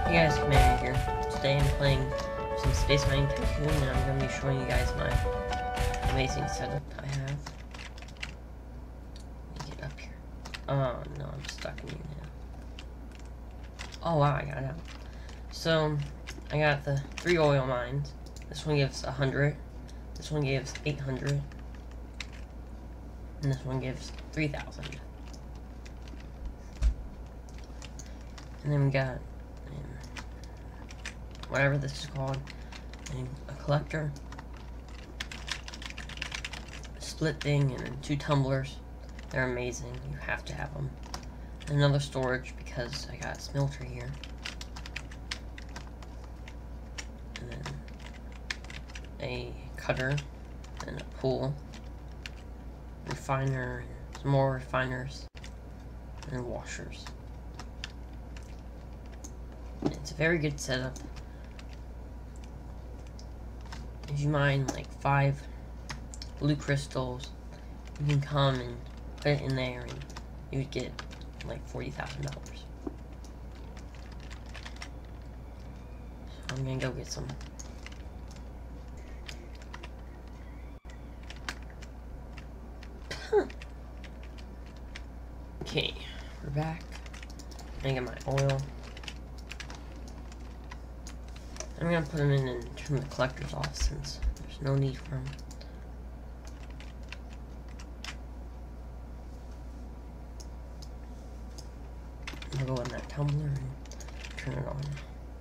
Hey guys, Commander here. Today I'm playing some Space Mining Tycoon, and I'm going to be showing you guys my amazing setup I have. Let me get up here. Oh no, I'm stuck in here now. Oh wow, I got out. So, I got the 3 oil mines. This one gives 100. This one gives 800. And this one gives 3,000. And then we got whatever this is called, and a collector, a split thing, and 2 tumblers. They're amazing. You have to have them. And another storage because I got a smelter here. And then a cutter and a pool, refiner, and some more refiners, and washers. It's a very good setup. If you mine like 5 blue crystals, you can come and put it in there and you would get like $40,000. So I'm gonna go get some. Okay, we're back. I'm gonna get my oil. I'm gonna put them in and turn the collectors off since there's no need for them. I'll go in that tumbler and turn it on.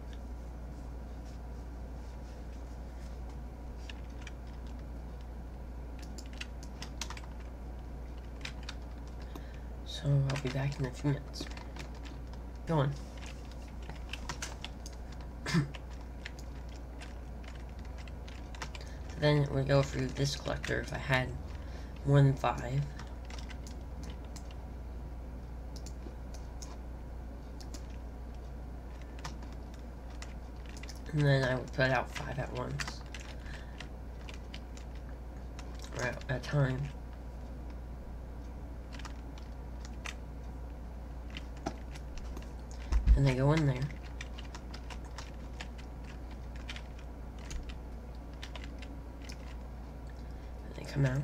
So I'll be back in a few minutes. Go on. Then we go through this collector if I had more than 5. And then I would put out 5 at once. Or at a time. And they go in there. Come out.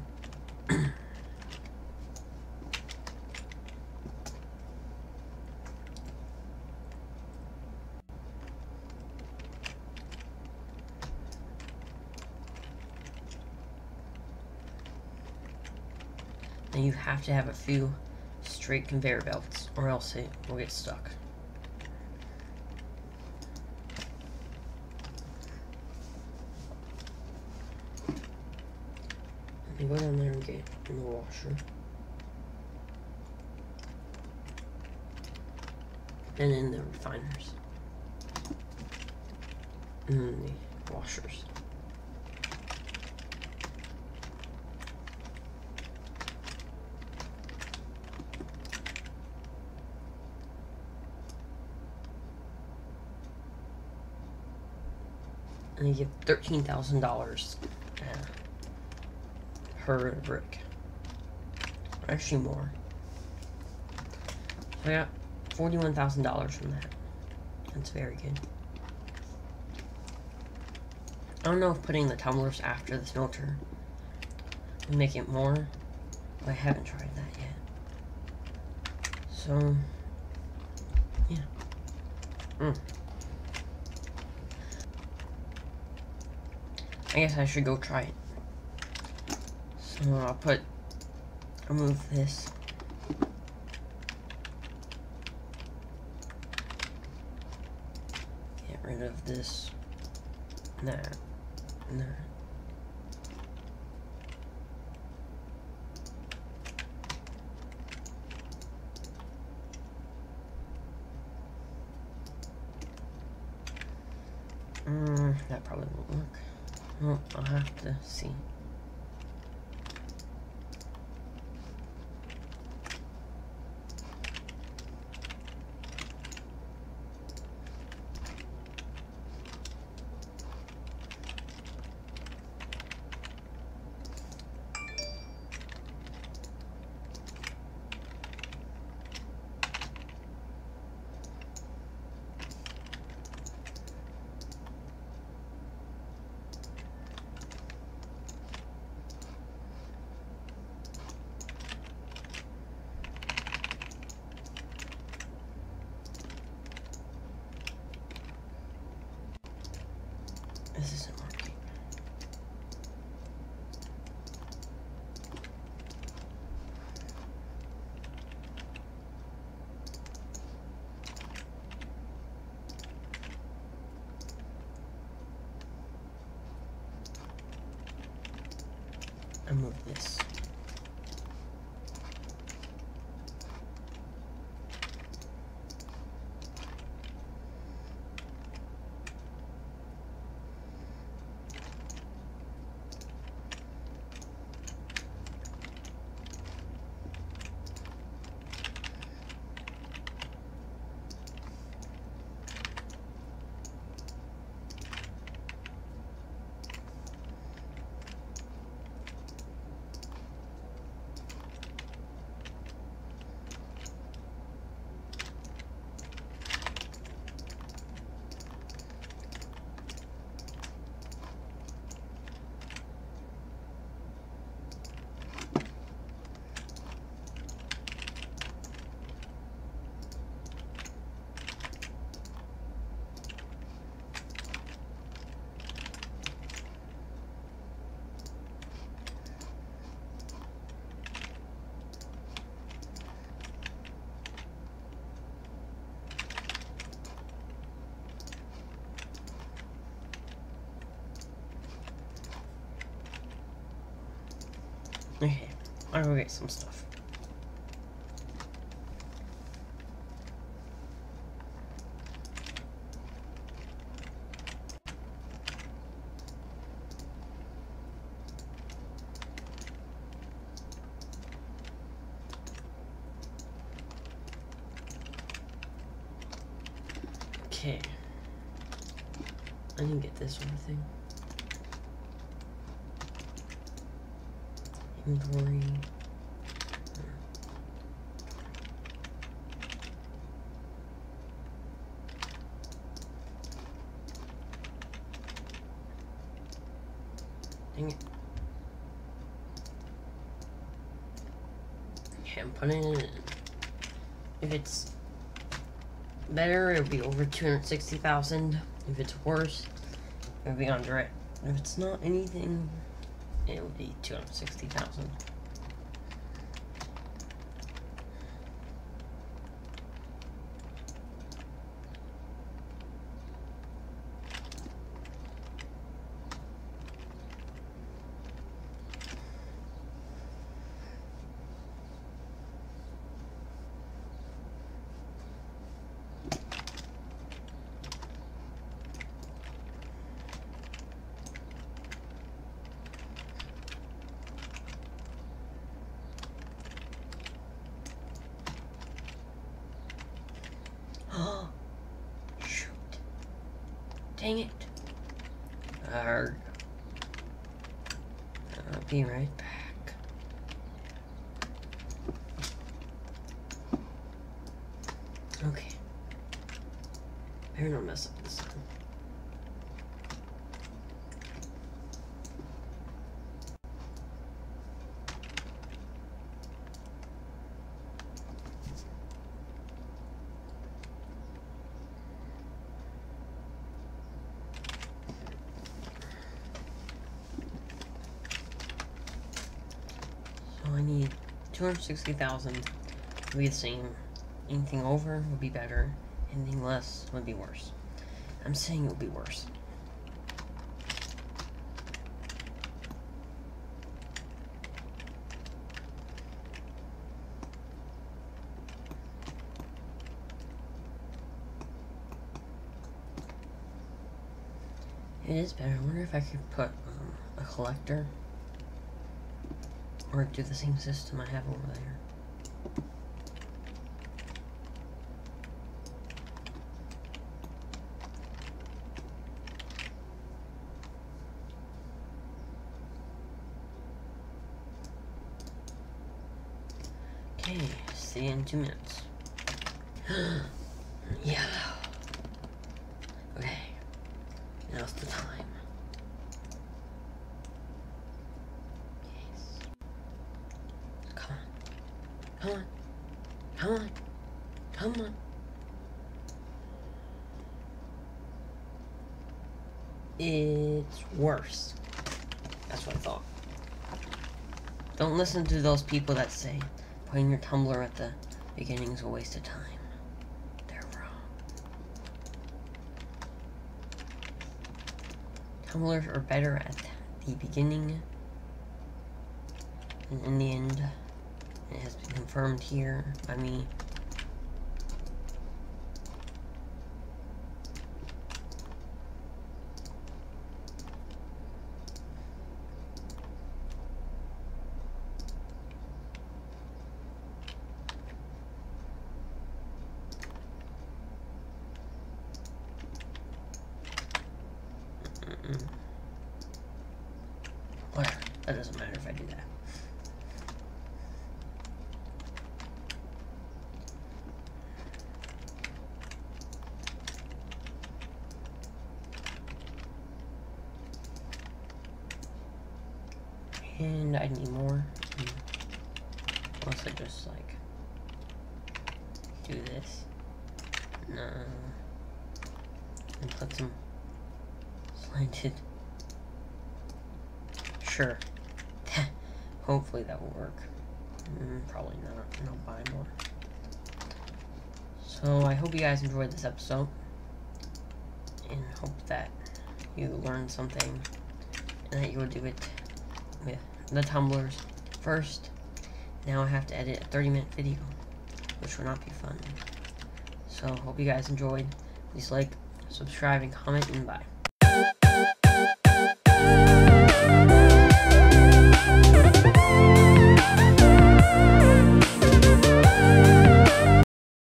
And you have to have a few straight conveyor belts or else it will get stuck. You go down there and get in the washer. And in the refiners. And then the washers. And you get $13,000 per brick. Or actually more. So I got $41,000 from that. That's very good. I don't know if putting the tumblers after the smelter would make it more, but I haven't tried that yet. So, yeah. I guess I should go try it. So I'll move this. Get rid of this, that, and that. That probably won't work. Well, I'll have to see. remove this. Okay, I'll go get some stuff. Okay. I didn't get this sort of thing. Inventory. Dang it. Okay, I'm putting it in. If it's better, it'll be over 260,000. If it's worse, it'll be under it. If it's not anything, it'll be 260,000. Shoot. Dang it. Arrgh. I'll be right back. Okay. Better not mess up this time. I need 260,000 to be the same. Anything over would be better. Anything less would be worse. I'm saying it would be worse. It is better. I wonder if I could put a collector. Or do the same system I have over there. Okay, see you in 2 minutes. Yeah. Okay, now's the time. Come on. Come on. Come on. It's worse. That's what I thought. Don't listen to those people that say putting your tumbler at the beginning is a waste of time. They're wrong. Tumblers are better at the beginning And in the end, it has been confirmed here by me. Whatever. That doesn't matter if I do that. And I need more. Unless I just like do this. No. And put some slanted. Sure. Hopefully that will work. Probably not. And I'll buy more. So I hope you guys enjoyed this episode. And hope that you learned something. And that you will do it with the tumblers first. Now I have to edit a 30-minute video, which will not be fun. So hope you guys enjoyed. Please like, subscribe, and comment, and bye.